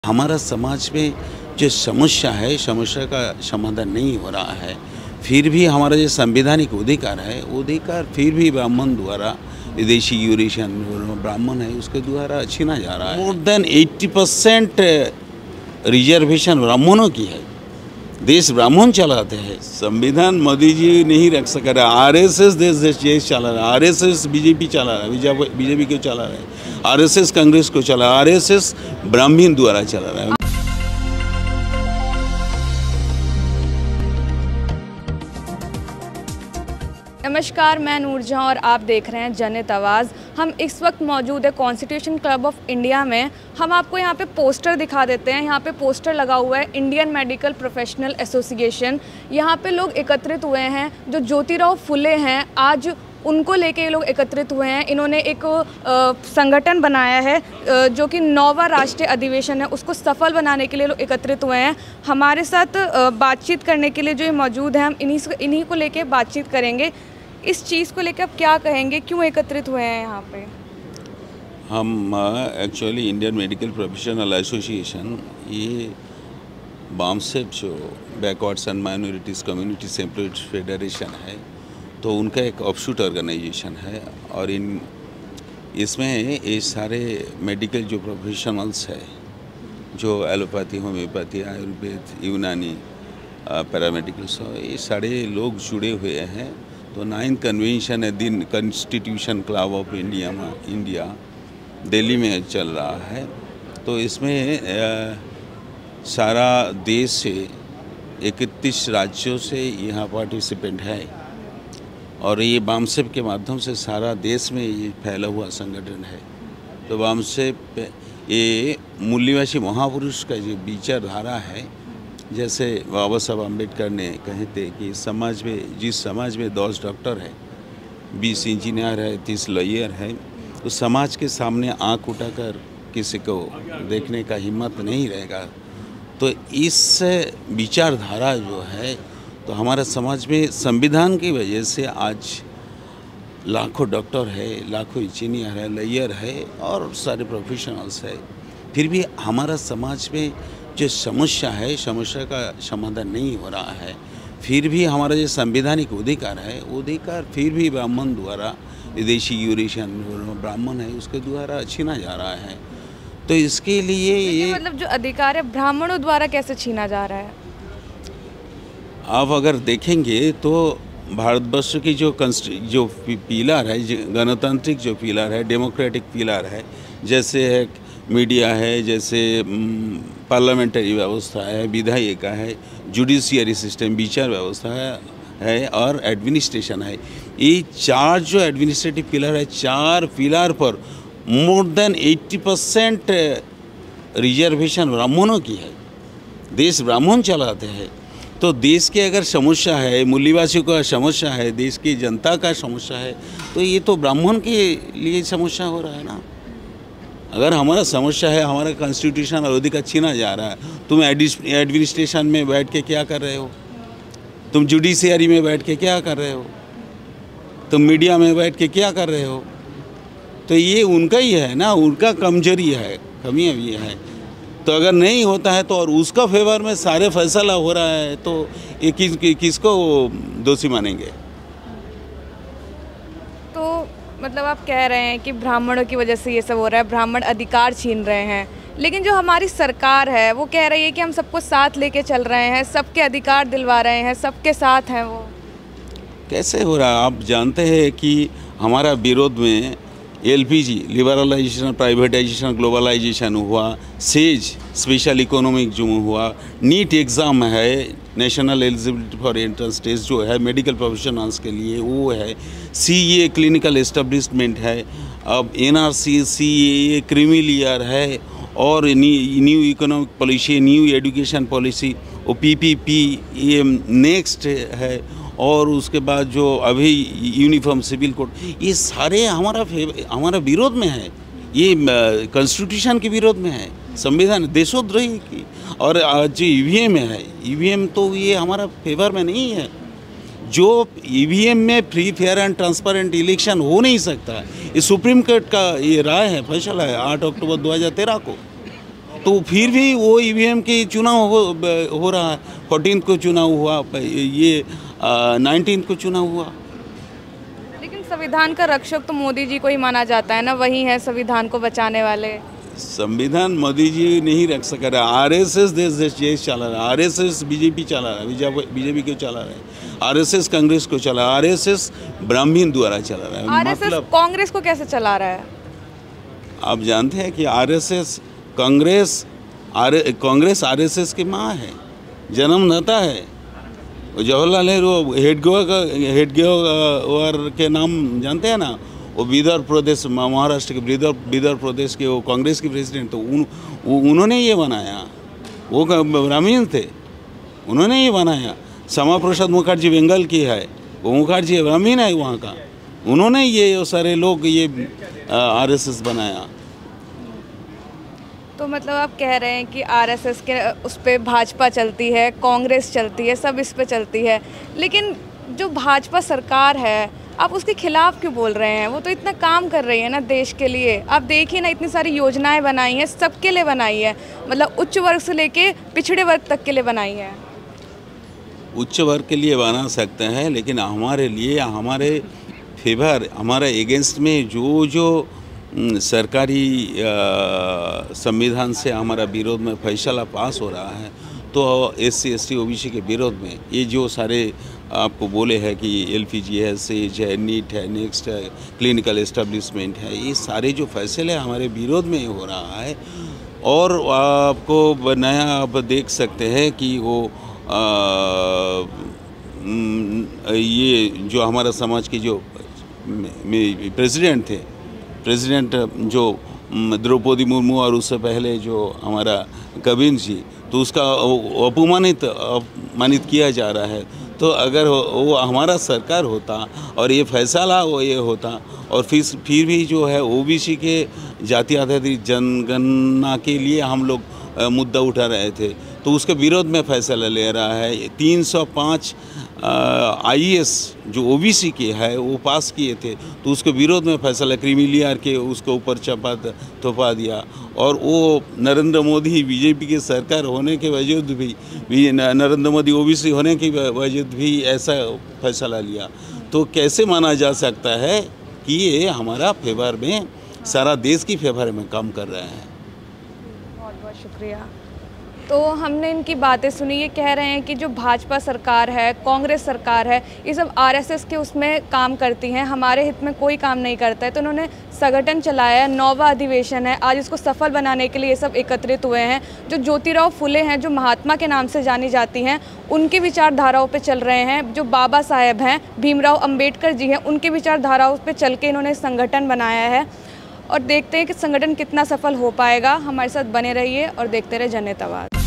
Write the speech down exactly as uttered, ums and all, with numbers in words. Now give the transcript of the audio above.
हमारा समाज में जो समस्या है, समस्या का समाधान नहीं हो रहा है। फिर भी हमारा जो संवैधानिक अधिकार है, वो अधिकार फिर भी ब्राह्मण द्वारा, विदेशी यूरेशियन ब्राह्मण है उसके द्वारा छीना जा रहा है। मोर देन अस्सी परसेंट रिजर्वेशन ब्राह्मणों की है। देश ब्राह्मण चलाते हैं। संविधान मोदी जी नहीं रख सका रहा। आरएसएस देश देश देश चला रहा है। आरएसएस बीजेपी चला रहा है, बीजेपी को चला रहा है। आरएसएस कांग्रेस को चला, आरएसएस ब्राह्मण द्वारा चला रहा है। नमस्कार, मैं नूरजहां और आप देख रहे हैं जनहित आवाज़। हम इस वक्त मौजूद है कॉन्स्टिट्यूशन क्लब ऑफ इंडिया में। हम आपको यहाँ पे पोस्टर दिखा देते हैं। यहाँ पे पोस्टर लगा हुआ है इंडियन मेडिकल प्रोफेशनल एसोसिएशन। यहाँ पे लोग एकत्रित हुए हैं। जो ज्योतिराव फुले हैं, आज उनको लेके ये लोग एकत्रित हुए हैं। इन्होंने एक आ, संगठन बनाया है आ, जो कि नौवां राष्ट्रीय अधिवेशन है, उसको सफल बनाने के लिए लोग एकत्रित हुए हैं। हमारे साथ आ, बातचीत करने के लिए जो ये मौजूद हैं, हम इन्हीं इन्हीं को लेके बातचीत करेंगे। इस चीज़ को लेकर आप क्या कहेंगे, क्यों एकत्रित हुए हैं यहाँ पे? हम actually Indian medical professional association, ये बामसेप जो backwards and minorities community separate federation है, तो उनका एक ऑफशूट ऑर्गेनाइजेशन है। और इन इसमें ये सारे मेडिकल जो प्रोफेशनल्स है, जो एलोपैथी, होम्योपैथी, आयुर्वेद, यूनानी, पैरामेडिकल्स, ये सारे लोग जुड़े हुए हैं। तो नाइन्थ कन्वेंशन है दिन कॉन्स्टिट्यूशन क्लब ऑफ इंडिया में इंडिया दिल्ली में चल रहा है। तो इसमें आ, सारा देश से इकतीस राज्यों से यहाँ पार्टिसिपेंट है। और ये बामसेप के माध्यम से सारा देश में ये फैला हुआ संगठन है। तो बामसेप ये मूल्यवासी महापुरुष का जो विचारधारा है, जैसे बाबा साहब अम्बेडकर ने कहे थे कि समाज में जिस समाज में दस डॉक्टर है, बीस इंजीनियर है, तीस लॉयर है, तो समाज के सामने आंख उठाकर किसी को देखने का हिम्मत नहीं रहेगा। तो इस विचारधारा जो है, तो हमारा समाज में संविधान की वजह से आज लाखों डॉक्टर है, लाखों इंजीनियर है, लॉयर है और सारे प्रोफेशनल्स है। फिर भी हमारा समाज में जो समस्या है, समस्या का समाधान नहीं हो रहा है। फिर भी हमारा जो संवैधानिक अधिकार है, वो अधिकार फिर भी ब्राह्मण द्वारा, विदेशी यूरेशियन ब्राह्मण है उसके द्वारा छीना जा रहा है। तो इसके लिए ये मतलब जो अधिकार है ब्राह्मणों द्वारा कैसे छीना जा रहा है? आप अगर देखेंगे तो भारतवर्ष की जो जो पिलर है, गणतांत्रिक जो पिलर है, डेमोक्रेटिक पिलर है, जैसे है मीडिया है, जैसे पार्लियामेंट्री व्यवस्था है, विधायिका है, जुडिशियरी सिस्टम, विचार व्यवस्था है, है और एडमिनिस्ट्रेशन है। ये चार जो एडमिनिस्ट्रेटिव पिलर है, चार पिलर पर मोर देन अस्सी परसेंट रिजर्वेशन ब्राह्मणों की है। देश ब्राह्मण चलाते हैं। तो देश के अगर समस्या है, मूल्यवासियों का समस्या है, देश की जनता का समस्या है, तो ये तो ब्राह्मण के लिए समस्या हो रहा है ना। अगर हमारा समस्या है, हमारा कॉन्स्टिट्यूशन और अधिकार छीना जा रहा है, तुम एडमिनिस्ट्रेशन में बैठ के क्या कर रहे हो? तुम जुडिशियरी में बैठ के क्या कर रहे हो? तुम मीडिया में बैठ के क्या कर रहे हो? तो ये उनका ही है ना, उनका कमजोरी है, कमियाँ भी है। तो अगर नहीं होता है तो और उसका फेवर में सारे फैसला हो रहा है, तो ये किस किसको दोषी मानेंगे? तो मतलब आप कह रहे हैं कि ब्राह्मणों की वजह से ये सब हो रहा है, ब्राह्मण अधिकार छीन रहे हैं। लेकिन जो हमारी सरकार है वो कह रही है कि हम सबको साथ लेके चल रहे हैं, सबके अधिकार दिलवा रहे हैं, सबके साथ हैं। वो कैसे हो रहा है? आप जानते हैं कि हमारा विरोध में एलपीजी, लिबरलाइजेशन, प्राइवेटाइजेशन, ग्लोबलाइजेशन हुआ, सेज स्पेशल इकोनॉमिक जो हुआ, नीट एग्ज़ाम है, national eligibility for entrance test जो है मेडिकल प्रोफेशनल्स के लिए, वो है, सीए क्लिनिकल एस्टेब्लिशमेंट है, अब एनआरसी, सीए क्रीमिलियर है, और new economic policy, new education policy, वो पीपीपी ये नेक्स्ट है, और उसके बाद जो अभी यूनिफॉर्म सिविल कोड, ये सारे हमारा हमारा विरोध में है। ये कॉन्स्टिट्यूशन के विरोध में है, संविधान देशोद्रोही की। और जो ईवीएम है, ईवीएम तो ये हमारा फेवर में नहीं है। जो ईवीएम में free fair and transparent election हो नहीं सकता, ये सुप्रीम कोर्ट का ये राय है, फैसला है आठ अक्टूबर दो हज़ार तेरह को। तो फिर भी वो ईवीएम की चुनाव हो, हो रहा है। फोर्टीन को चुनाव हुआ, ये नाइनटीन को चुनाव हुआ। लेकिन संविधान का रक्षक तो मोदी जी को ही माना जाता है ना, वही है संविधान को बचाने वाले। संविधान मोदी जी नहीं रख सक रहा। आरएसएस देश देश देश चला रहा है, आरएसएस बीजेपी चला रहा है, बीजेपी को चला रहा है, आरएसएस कांग्रेस को चला, आरएसएस ब्राह्मण द्वारा चला रहा है। आरएसएस मतलब कांग्रेस को कैसे चला रहा है? आप जानते हैं कि RSS Congress or Congress RSS की माँ है, जन्मदाता है। जवाहरलाल नेहरू हेडगेवार का हेडगेवार के नाम जानते हैं ना, वो बीदर प्रदेश महाराष्ट्र के बीदर बीदर प्रदेश के वो कांग्रेस के प्रेसिडेंट, तो उन, उन्होंने ये बनाया। वो ब्राह्मण थे, उन्होंने ये बनाया। श्यामा प्रसाद मुखर्जी बंगाल की है, वो मुखर्जी ब्राह्मण है वहाँ का, उन्होंने ये सारे लोग ये आरएसएस बनाया। तो मतलब आप कह रहे हैं कि आरएसएस के उस पर भाजपा चलती है, कांग्रेस चलती है, सब इस पे चलती है, लेकिन जो भाजपा सरकार है आप उसके खिलाफ क्यों बोल रहे हैं? वो तो इतना काम कर रही है ना देश के लिए। आप देखिए ना, इतनी सारी योजनाएं बनाई हैं, सबके लिए बनाई है, मतलब उच्च वर्ग से लेके पिछड़े वर्ग तक के लिए बनाई है। उच्च वर्ग के लिए बना सकते हैं, लेकिन हमारे लिए, हमारे फेवर, हमारे एगेंस्ट में जो जो सरकारी संविधान से हमारा विरोध में फैसला पास हो रहा है, तो S C S T O B C के विरोध में ये जो सारे आपको बोले हैं कि एल पी जी है, सेज है, नीट है, नेक्स्ट है, क्लिनिकल एस्टेब्लिशमेंट है, ये सारे जो फैसले हमारे विरोध में हो रहा है। और आपको नया आप देख सकते हैं कि वो आ, ये जो हमारा समाज की जो प्रेसिडेंट थे, प्रेसिडेंट जो द्रौपदी मुर्मू, और उससे पहले जो हमारा कोविंद जी, तो उसका अपमानित अपमानित किया जा रहा है। तो अगर वो हमारा सरकार होता और ये फैसला वो ये होता, और फिर फिर भी जो है ओबीसी के जाति आधारित जनगणना के लिए हम लोग मुद्दा उठा रहे थे, तो उसके विरोध में फैसला ले रहा है। तीन सौ पाँच आई ए एस जो ओबीसी के है वो पास किए थे, तो उसके विरोध में फैसला क्रीमिलियर के उसके ऊपर चपा थोपा दिया। और वो नरेंद्र मोदी बीजेपी की सरकार होने के वजूद भी, भी नरेंद्र मोदी ओबीसी होने के वजूद भी ऐसा फैसला लिया। तो कैसे माना जा सकता है कि ये हमारा फेवर में, सारा देश की फेवर में काम कर रहे हैं। बहुत बहुत शुक्रिया। तो हमने इनकी बातें सुनी, ये कह रहे हैं कि जो भाजपा सरकार है, कांग्रेस सरकार है, ये सब आरएसएस के उसमें काम करती हैं, हमारे हित में कोई काम नहीं करता है। तो उन्होंने संगठन चलाया, नौवां अधिवेशन है, आज इसको सफल बनाने के लिए ये सब एकत्रित हुए हैं। जो ज्योतिराव फुले हैं, जो महात्मा के नाम से जानी जाती हैं, उनकी विचारधाराओं पे चल रहे हैं। जो बाबा साहेब हैं, भीमराव अंबेडकर जी हैं, उनकी विचारधाराओं पे चल के इन्होंने संगठन बनाया है। और देखते हैं कि संगठन कितना सफल हो पाएगा। हमारे साथ बने रहिए और देखते रहे जनहित आवाज़।